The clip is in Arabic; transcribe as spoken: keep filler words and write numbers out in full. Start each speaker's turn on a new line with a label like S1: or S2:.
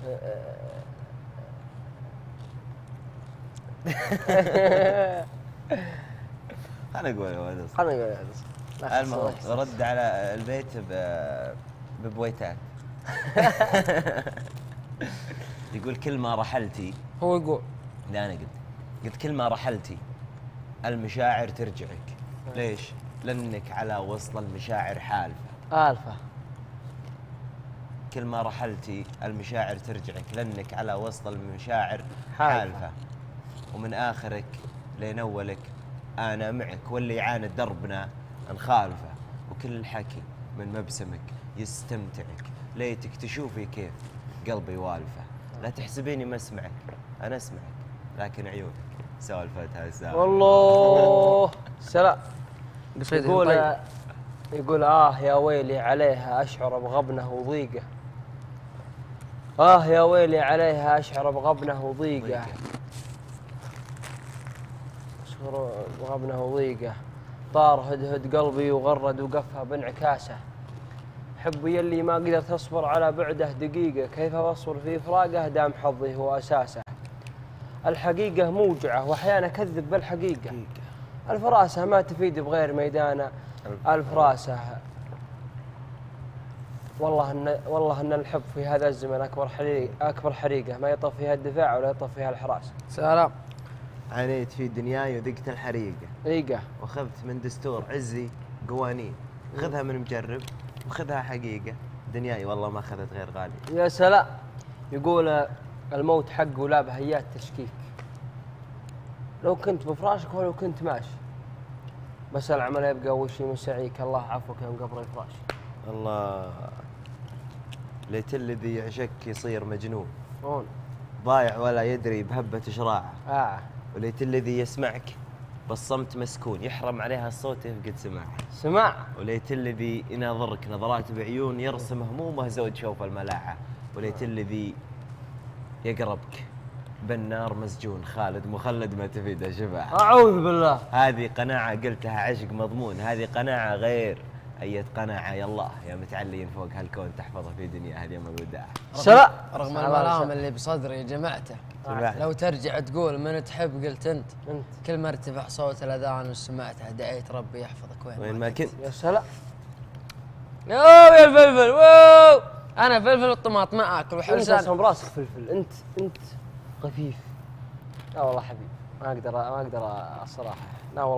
S1: خلنا نقول يا ولد.
S2: خلنا نقول يا ولد.
S1: المهم رد على البيت ببويتات. يقول كل ما رحلتي.
S2: هو يقول
S1: لا أنا قلت قلت كل ما رحلتي المشاعر ترجعك. ليش؟ لأنك على وصل المشاعر حالفة.
S2: آلفة.
S1: كل ما رحلتي المشاعر ترجعك لأنك على وصل المشاعر
S2: حالفة,
S1: حالفة. ومن آخرك لين أولك أنا معك، واللي يعاند دربنا نخالفه. وكل الحكي من مبسمك يستمتعك، ليتك تشوفي كيف قلبي والفه. لا تحسبيني ما اسمعك، أنا اسمعك لكن عيونك سالفتها سالفة.
S2: والله سلام. يقول يقول آه يا ويلي عليها أشعر بغبنه وضيقه. آه يا ويلي عليها أشعر بغبنه وضيقه. أشعر بغبنه وضيقه. طار هدهد قلبي وغرد وقفها بانعكاسه. حبي يلي ما قدرت أصبر على بعده دقيقة، كيف أصبر في فراقه دام حظي هو أساسه. الحقيقة موجعة وأحيانا أكذب بالحقيقة. الفراسة ما تفيد بغير ميدانه. الفراسة والله ان والله ان الحب في هذا الزمن اكبر حريق اكبر حريقه، ما يطفي فيها الدفاع ولا يطفي فيها الحراسه. سلام.
S1: عانيت في دنياي وذقت الحريقه.
S2: حريقه.
S1: واخذت من دستور عزي قوانين، خذها من مجرب وخذها حقيقه. دنياي والله ما اخذت غير غالي.
S2: يا سلام. يقول الموت حق ولا بهيات تشكيك. لو كنت بفراشك ولو كنت ماشي، بس العمل يبقى وش يمسعيك. الله عفوك يوم قبر الفراش.
S1: الله ليت الذي يعشق يصير مجنون.
S2: هون
S1: ضايع ولا يدري بهبة شراعه.
S2: آه.
S1: وليت الذي يسمعك بالصمت مسكون، يحرم عليها الصوت يفقد سماعه.
S2: سماع.
S1: وليت الذي يناظرك نظرات بعيون يرسم همومه زود شوف الملاعه. وليت الذي يقربك بالنار مسجون، خالد مخلد ما تفيده شفاعه.
S2: أعوذ بالله.
S1: هذه قناعة قلتها عشق مضمون، هذه قناعة غير أية قناعة. يالله يا متعلين فوق هالكون تحفظه في دنيا أهل يوم الوداع.
S2: سلام.
S3: رغم الملام اللي بصدري جمعته،
S1: جمعت.
S3: لو ترجع تقول من تحب قلت أنت.
S2: أنت
S3: كل ما ارتفع صوت الأذان وسمعته دعيت ربي يحفظك وين,
S1: وين ما كنت.
S2: يا سلام.
S3: يوه يا الفلفل. واو أنا فلفل والطماط ما آكل وحلسان.
S2: أنت براسك فلفل. أنت أنت خفيف. لا والله حبيبي ما أقدر ما أقدر الصراحة. لا والله.